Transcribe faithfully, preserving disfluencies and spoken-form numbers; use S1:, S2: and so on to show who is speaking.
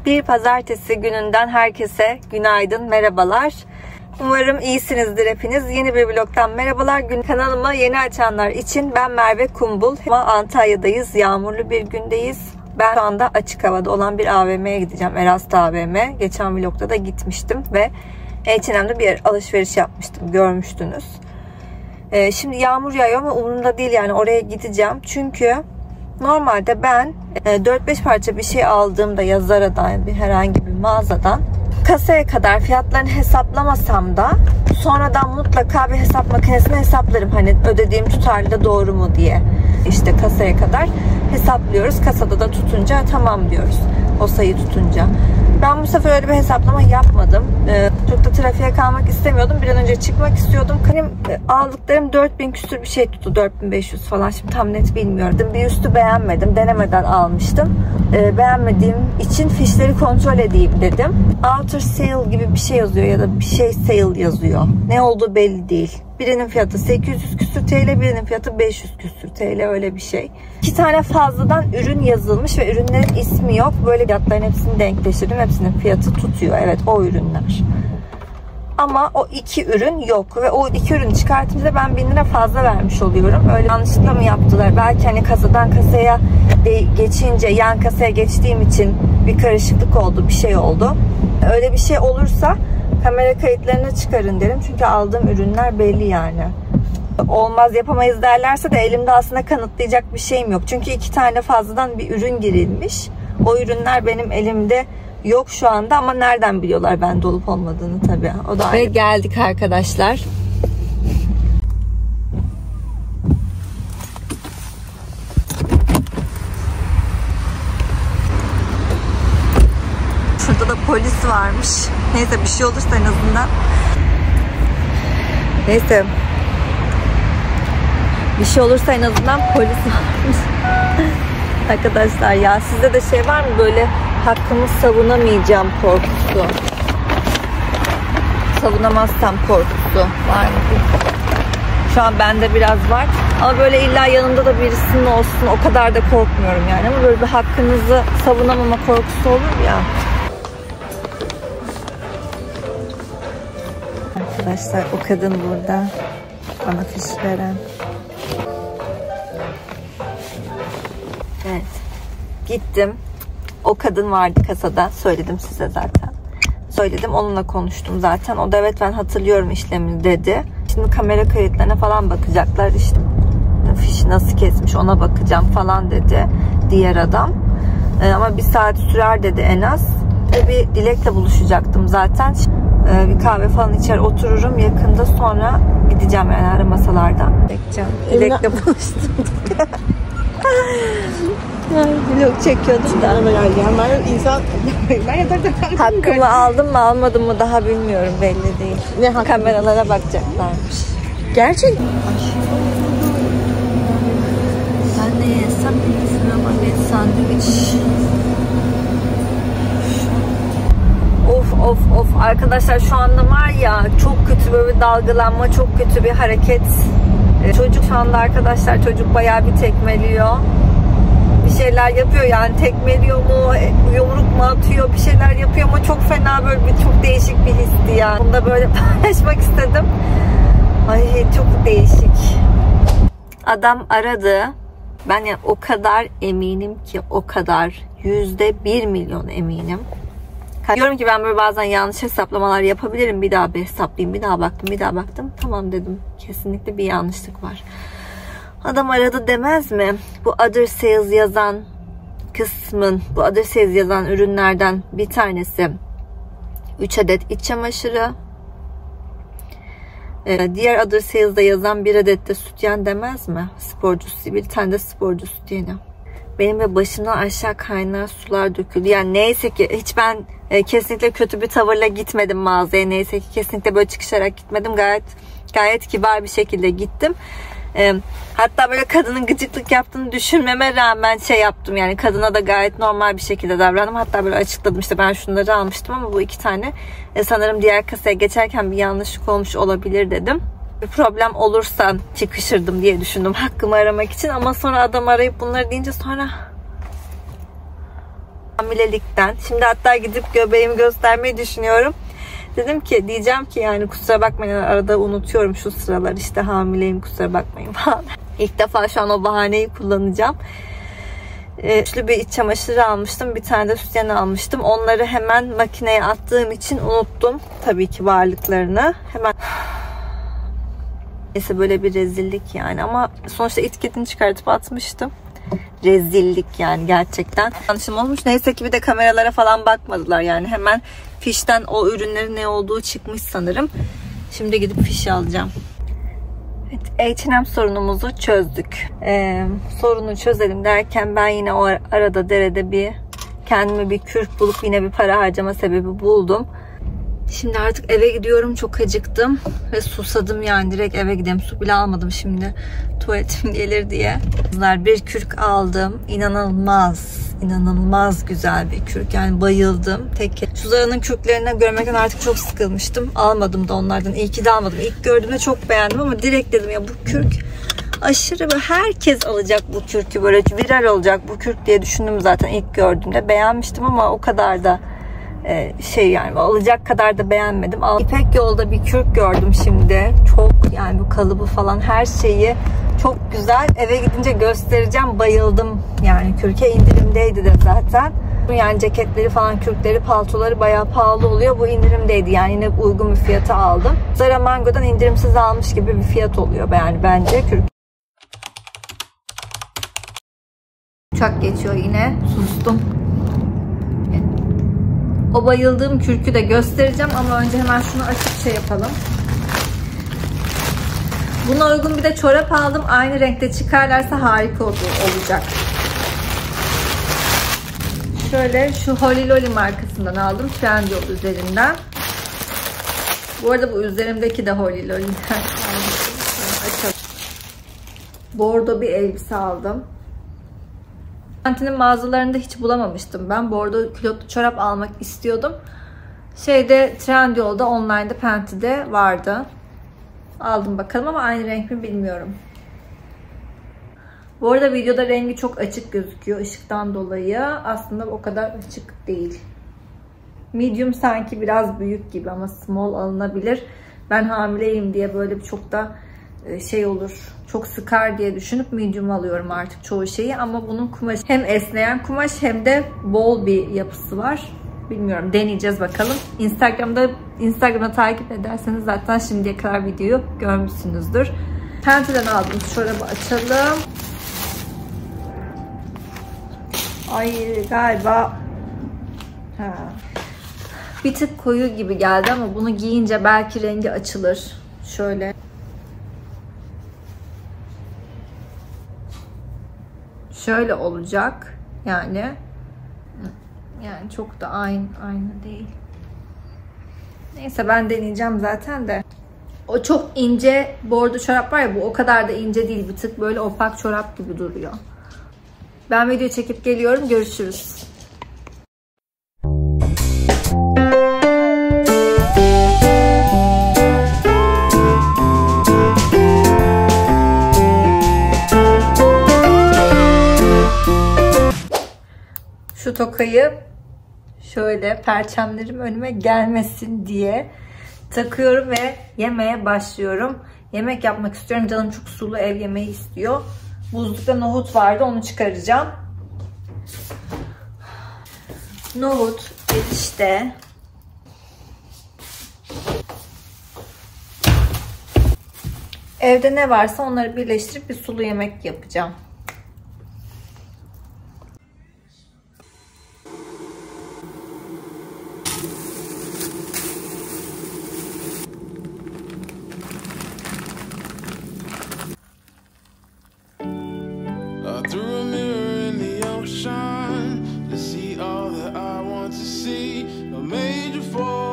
S1: Bir pazartesi gününden herkese günaydın, merhabalar. Umarım iyisinizdir hepiniz. Yeni bir vlogdan merhabalar. Gün kanalıma yeni açanlar için ben Merve Kumbul. Antalya'dayız, yağmurlu bir gündeyiz. Ben şu anda açık havada olan bir A V M'ye gideceğim. Erasta A V M. Geçen vlogda da gitmiştim ve H and M'de bir alışveriş yapmıştım. Görmüştünüz. Ee, şimdi yağmur yağıyor ama umurumda değil, yani oraya gideceğim. Çünkü normalde ben dört beş parça bir şey aldığımda ya Zara'dan, bir herhangi bir mağazadan kasaya kadar fiyatlarını hesaplamasam da sonradan mutlaka bir hesap makinesine hesaplarım. Hani ödediğim tutarlı doğru mu diye. İşte kasaya kadar hesaplıyoruz. Kasada da tutunca tamam diyoruz. O sayı tutunca. Ben bu sefer öyle bir hesaplama yapmadım. Ee, çok da trafiğe kalmak istemiyordum. Bir an önce çıkmak istiyordum. Benim aldıklarım dört bin küsür bir şey tuttu. dört bin beş yüz falan. Şimdi tam net bilmiyorum. Bir üstü beğenmedim. Denemeden almıştım. Ee, beğenmediğim için fişleri kontrol edeyim dedim. Outer sale gibi bir şey yazıyor ya da bir şey sale yazıyor. Ne olduğu belli değil. Birinin fiyatı sekiz yüz küsür T L, birinin fiyatı beş yüz küsür T L, öyle bir şey. İki tane fazladan ürün yazılmış ve ürünlerin ismi yok. Böyle fiyatların hepsini denkleştirdim. Hepsinin fiyatı tutuyor. Evet, o ürünler. Ama o iki ürün yok ve o iki ürünü çıkartınca ben bin lira fazla vermiş oluyorum. Öyle yanlışlıkla mı yaptılar? Belki hani kasadan kasaya geçince, yan kasaya geçtiğim için bir karışıklık oldu, bir şey oldu. Öyle bir şey olursa kamera kayıtlarını çıkarın derim. Çünkü aldığım ürünler belli yani. Olmaz, yapamayız derlerse de elimde aslında kanıtlayacak bir şeyim yok. Çünkü iki tane fazladan bir ürün girilmiş. O ürünler benim elimde yok şu anda ama nereden biliyorlar ben dolup olmadığını tabii. O da ayrı. Ve geldik arkadaşlar. Şurada da polis varmış. Neyse, bir şey olursa en azından. Neyse. Bir şey olursa en azından polis varmış. Arkadaşlar ya, sizde de şey var mı böyle hakkımı savunamayacağım korkusu? Savunamazsam korkusu var mı? Şu an bende biraz var. Ama böyle illa yanımda da birisinin olsun, o kadar da korkmuyorum yani. Ama böyle bir hakkınızı savunamama korkusu olur ya. Arkadaşlar, o kadın burada bana fiş veren. Evet. Gittim. O kadın vardı kasada. Söyledim size zaten. Söyledim. Onunla konuştum zaten. O da evet ben hatırlıyorum işlemini dedi. Şimdi kamera kayıtlarına falan bakacaklar. İşte fişi nasıl kesmiş ona bakacağım falan dedi diğer adam. Ee, ama bir saat sürer dedi en az. Ve bir Dilek'le buluşacaktım zaten. Ee, bir kahve falan içer otururum. Yakında sonra gideceğim yani ara masalarda. Bekleyeceğim. Dilek'le buluştum. Vlog çekiyordum da. İnsan hakkımı aldım mı almadım mı daha bilmiyorum, belli değil. Ne hakkı? Kameralara bakacaklarmış. Gerçek. Ben ne yesem bilmiyorum ama bir sandviç. Of of of arkadaşlar, şu anda var ya çok kötü böyle bir dalgalanma, çok kötü bir hareket. Çocuk şu anda arkadaşlar, çocuk bayağı bir tekmeliyor. Bir şeyler yapıyor yani, tekmeliyor mu, yumruk mu atıyor, bir şeyler yapıyor ama çok fena, böyle bir çok değişik bir histi yani. Bunu da böyle paylaşmak istedim. Ay çok değişik. Adam aradı. Ben yani o kadar eminim ki, o kadar yüzde bir milyon eminim. Diyorum ki ben böyle bazen yanlış hesaplamalar yapabilirim. Bir daha bir hesaplayayım. Bir daha baktım, bir daha baktım. Tamam dedim. Kesinlikle bir yanlışlık var. Adam aradı demez mi? Bu other sales yazan kısmın, bu other sales yazan ürünlerden bir tanesi üç adet iç çamaşırı. Ee, diğer other sales'da yazan bir adet de sütyen demez mi? Sporcu, bir tane de sporcu sütyeni. Benim de başımdan aşağı kaynar sular döküldü. Yani neyse ki hiç ben e, kesinlikle kötü bir tavırla gitmedim mağazaya. Neyse ki kesinlikle böyle çıkışarak gitmedim. Gayet gayet kibar bir şekilde gittim. E, hatta böyle kadının gıcıklık yaptığını düşünmeme rağmen şey yaptım. Yani kadına da gayet normal bir şekilde davrandım. Hatta böyle açıkladım, işte ben şunları almıştım ama bu iki tane e, sanırım diğer kasaya geçerken bir yanlışlık olmuş olabilir dedim. Bir problem olursa çıkışırdım diye düşündüm hakkımı aramak için, ama sonra adam arayıp bunları deyince sonra hamilelikten. Şimdi hatta gidip göbeğimi göstermeyi düşünüyorum. Dedim ki diyeceğim ki yani kusura bakmayın, arada unutuyorum şu sıralar işte hamileyim, kusura bakmayın falan. İlk defa şu an o bahaneyi kullanacağım. Üçlü bir iç çamaşırı almıştım. Bir tane de sütyen almıştım. Onları hemen makineye attığım için unuttum tabii ki varlıklarını. Hemen neyse, böyle bir rezillik yani. Ama sonuçta etiketini çıkartıp atmıştım. Rezillik yani gerçekten. Yanlışım olmuş. Neyse ki bir de kameralara falan bakmadılar yani. Hemen fişten o ürünlerin ne olduğu çıkmış sanırım. Şimdi gidip fiş alacağım. Evet, H and M sorunumuzu çözdük. Ee, sorunu çözelim derken ben yine o arada derede bir kendime bir kürk bulup yine bir para harcama sebebi buldum. Şimdi artık eve gidiyorum. Çok acıktım ve susadım yani, direkt eve gideyim. Su bile almadım şimdi. Tuvaletim gelir diye. Bir kürk aldım. İnanılmaz, inanılmaz güzel bir kürk. Yani bayıldım. Tek. Şu Zara'nın kürklerini görmekten artık çok sıkılmıştım. Almadım da onlardan. İyi ki de almadım. İlk gördüğümde çok beğendim ama direkt dedim ya bu kürk aşırı, böyle herkes alacak bu kürkü, böyle viral olacak bu kürk diye düşündüm zaten ilk gördüğümde. Beğenmiştim ama o kadar da şey yani alacak kadar da beğenmedim. İpek Yol'da bir kürk gördüm şimdi. Çok yani bu kalıbı falan her şeyi çok güzel. Eve gidince göstereceğim. Bayıldım. Yani kürke indirimdeydi de zaten. Yani ceketleri falan, kürkleri, paltoları bayağı pahalı oluyor. Bu indirimdeydi. Yani yine uygun bir fiyata aldım. Zara Mango'dan indirimsiz almış gibi bir fiyat oluyor yani bence kürk. Uçak geçiyor yine. Sustum. O bayıldığım kürkü de göstereceğim ama önce hemen şunu açıp şey yapalım. Buna uygun bir de çorap aldım. Aynı renkte çıkarlarsa harika olacak. Şöyle şu Holy Loli markasından aldım. Trendyol üzerinden. Bu arada bu üzerimdeki de Holy Loli'den açalım. Bordo bir elbise aldım. Pantinin mağazalarında hiç bulamamıştım ben. Bordo külotlu çorap almak istiyordum. Şeyde Trendyol'da, online'da, Penti'de vardı. Aldım bakalım ama aynı renk mi bilmiyorum. Bu arada videoda rengi çok açık gözüküyor ışıktan dolayı. Aslında o kadar açık değil. Medium sanki biraz büyük gibi ama small alınabilir. Ben hamileyim diye böyle çok da şey olur, çok sıkar diye düşünüp medium alıyorum artık çoğu şeyi. Ama bunun kumaşı hem esneyen kumaş hem de bol bir yapısı var. Bilmiyorum, deneyeceğiz bakalım. Instagram'da Instagram'da takip ederseniz zaten şimdiye kadar videoyu görmüşsünüzdür. Penti'den aldım çorabı, açalım. Ay galiba ha. Bir tık koyu gibi geldi ama bunu giyince belki rengi açılır. Şöyle. Şöyle olacak. Yani yani çok da aynı aynı değil. Neyse ben deneyeceğim zaten de. O çok ince bordo çorap var ya, bu o kadar da ince değil. Bir tık böyle opak çorap gibi duruyor. Ben video çekip geliyorum. Görüşürüz. Şu tokayı şöyle perçemlerim önüme gelmesin diye takıyorum ve yemeğe başlıyorum. Yemek yapmak istiyorum. Canım çok sulu ev yemeği istiyor. Buzlukta nohut vardı, onu çıkaracağım. Nohut, erişte, evde ne varsa onları birleştirip bir sulu yemek yapacağım.
S2: Through a mirror in the ocean to see all that I want to see. No major fall.